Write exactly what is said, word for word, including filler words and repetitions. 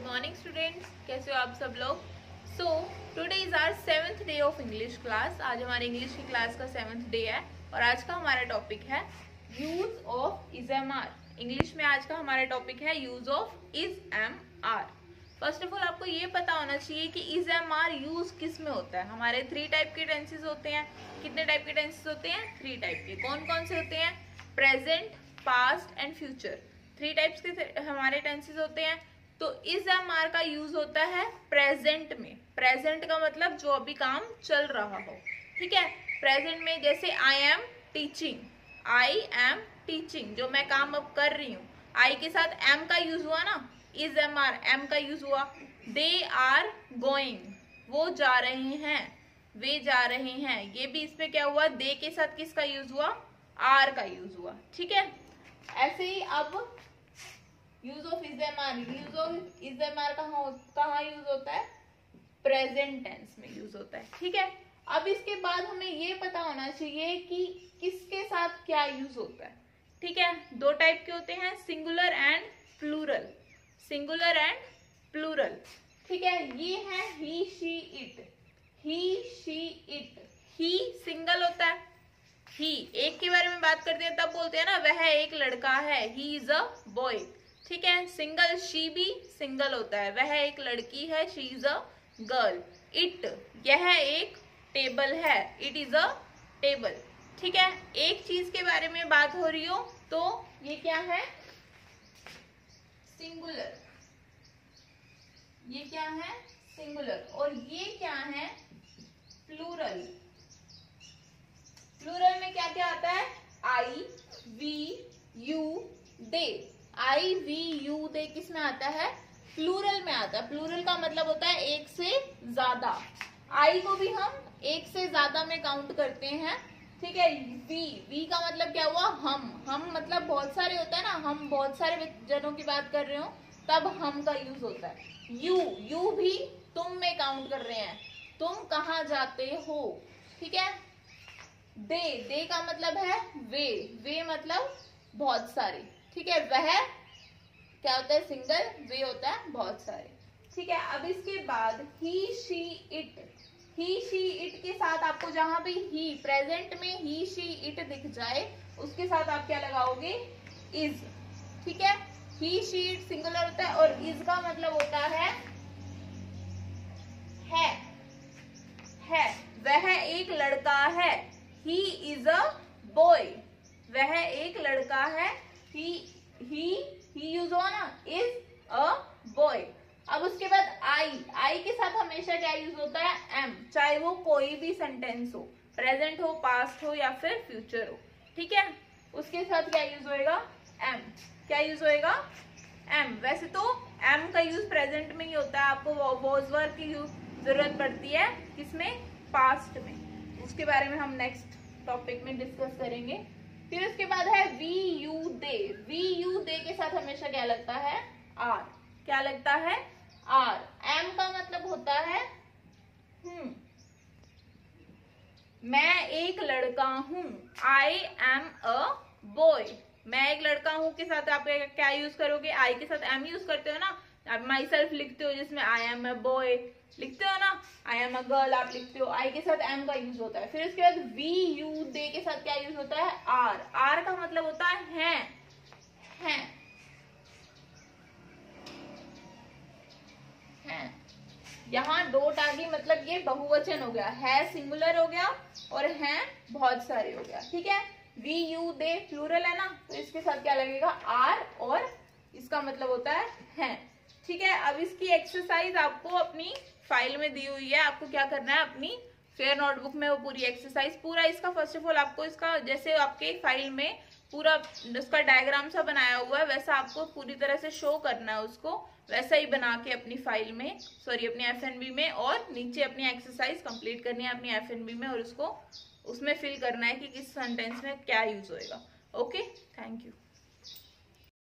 Morning students, कैसे हो आप सब लोग। So today is our seventh day of English class. आज हमारे इंग्लिश की क्लास का सेवेंथ डे है और आज का हमारा टॉपिक है use of is am are. English में आज का हमारा टॉपिक है use of is am are. First of all आपको ये पता होना चाहिए कि इज एम आर यूज किस में होता है। हमारे थ्री टाइप के टेंसेस होते हैं। कितने टाइप के टेंसेस होते हैं? थ्री टाइप के। कौन कौन से होते हैं? Present, past and future. Three types के हमारे टेंसेस होते हैं। तो इज एम आर का यूज होता है प्रेजेंट में। प्रेजेंट का मतलब जो अभी काम चल रहा हो, ठीक है। प्रेजेंट में जैसे I am teaching, I am teaching, जो मैं काम अब कर रही हूँ। आई के साथ एम का यूज हुआ ना, इज एम आर, एम का यूज हुआ। दे आर गोइंग, वो जा रहे हैं, वे जा रहे हैं। ये भी इस पे क्या हुआ? दे के साथ किसका यूज हुआ? आर का यूज हुआ, ठीक है। ऐसे ही अब use of is am are, use of is am are कहाँ कहाँ यूज होता है? प्रेजेंट टेंस में यूज होता है, ठीक है। अब इसके बाद हमें ये पता होना चाहिए कि किसके साथ क्या यूज होता है, ठीक है। दो टाइप के होते हैं, singular and plural. Singular and plural, ठीक है। ये है he, she, it. He, she, it. He single होता है, ही एक के बारे में बात करते हैं तब बोलते हैं ना वह एक लड़का है, ही इज अ बॉय, ठीक है। सिंगल, शी भी सिंगल होता है, वह एक लड़की है, she is a girl. It, यह एक टेबल है, इट इज अ टेबल, ठीक है। एक चीज के बारे में बात हो रही हो तो ये क्या है? सिंगुलर। ये क्या है? सिंगुलर। और ये क्या है? प्लूरल। प्लूरल में क्या क्या आता है? I, we, you, they. I, we, you, they किस में आता है? प्लूरल में आता है। प्लूरल का मतलब होता है एक से ज्यादा। आई को भी हम एक से ज्यादा में काउंट करते हैं, ठीक है। वी, वी का मतलब क्या हुआ? हम। हम मतलब बहुत सारे होता है ना, हम बहुत सारे जनों की बात कर रहे हो तब हम का यूज होता है। यू, यू भी तुम में काउंट कर रहे हैं, तुम कहाँ जाते हो, ठीक है। दे, दे का मतलब है वे, वे मतलब बहुत सारे, ठीक है। वह क्या होता है? सिंगल, वे होता है बहुत सारे, ठीक है। अब इसके बाद he, she, it. He, she, it के साथ आपको जहां भी ही, प्रेजेंट में ही, शी, इट दिख जाए उसके साथ आप क्या लगाओगे? इज, ठीक है। ही, शी, इट सिंगुलर होता है और इज का मतलब होता है है, है। वह एक लड़का है, ही इज अ बॉय। वह एक लड़का है, ही, ही, ही यूज हुआ ना, इज अ बॉय। अब उसके बाद आई, आई के साथ हमेशा क्या यूज होता है? एम, चाहे वो कोई भी सेंटेंस हो, प्रेजेंट हो, पास्ट हो या फिर फ्यूचर हो, ठीक है। उसके साथ क्या यूज होएगा? एम। क्या यूज होएगा? एम। वैसे तो एम का यूज प्रेजेंट में ही होता है, आपको वॉज वर्ब की जरूरत पड़ती है किसमें? पास्ट में। उसके बारे में हम नेक्स्ट टॉपिक में डिस्कस करेंगे। फिर उसके बाद है we, you, they. We, you, they के साथ हमेशा क्या लगता है? आर। क्या लगता है? आर। एम का मतलब होता है हूं। मैं एक लड़का हूं, आई एम अ बॉय। मैं एक लड़का हूं के साथ आप क्या यूज करोगे? आई के साथ एम यूज करते हो ना। आप माई सेल्फ लिखते हो जिसमें आई एम अ बॉय लिखते हो ना, आई एम अ गर्ल आप लिखते हो, आई के साथ एम का यूज होता है। फिर उसके बाद वी, यू, दे के साथ क्या यूज होता है? आर। आर का मतलब होता है हैं, हैं, हैं। यहाँ डोट आ गई मतलब ये बहुवचन हो गया, है सिंगुलर हो गया और हैं बहुत सारे हो गया, ठीक है। वी, यू, दे प्लूरल है ना, तो इसके साथ क्या लगेगा? आर, और इसका मतलब होता है हैं, ठीक है। अब इसकी एक्सरसाइज आपको अपनी फाइल में दी हुई है। आपको क्या करना है? अपनी फेयर नोटबुक में वो पूरी एक्सरसाइज, पूरा इसका फर्स्ट ऑफ ऑल आपको इसका जैसे आपके फाइल में पूरा उसका डायग्राम सा बनाया हुआ है वैसा आपको पूरी तरह से शो करना है, उसको वैसा ही बना के अपनी फाइल में, सॉरी अपनी एफ एन बी में, और नीचे अपनी एक्सरसाइज कंप्लीट करनी है अपनी एफ एन बी में और उसको उसमें फिल करना है कि किस सेंटेंस में क्या यूज होएगा। Okay, thank you.